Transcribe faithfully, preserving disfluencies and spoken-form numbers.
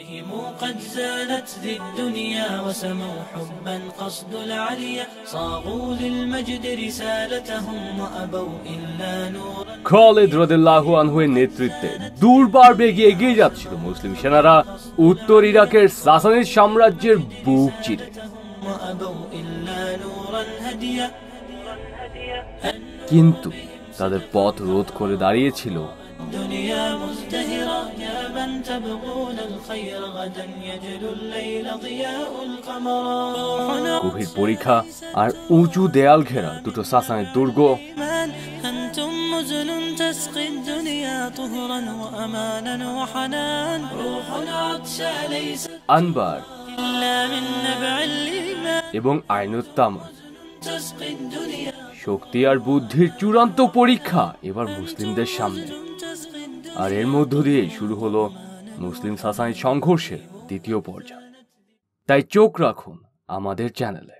قد زالت ذي الدنيا وسموا حبا قصد العليا صاغوا للمجد رسالتهم وأبوا إلا نورا খালিদ রাদিয়াল্লাহু আনহুর নেতৃত্বে দুর্বার বেগে এগিয়ে যাচ্ছিল মুসলিম সেনারা উত্তর ইরাকের সাসানিদ সাম্রাজ্যের বুক চিরে। কিন্তু তাদের পথ রোধ করে দাঁড়িয়েছিল গভীর পরীক্ষা আর উঁচু দেয়াল ঘেরা দুটো সাসানিদ দুর্গ। আনবার এবং আইনুত্তামা, শক্তি আর বুদ্ধির চূড়ান্ত পরীক্ষা এবার মুসলিমদের সামনে। আর এর মধ্য দিয়ে শুরু হলো মুসলিম সাসানিদ সংঘর্ষের দ্বিতীয় পর্যায়। তাই চোখ রাখুন আমাদের চ্যানেলে।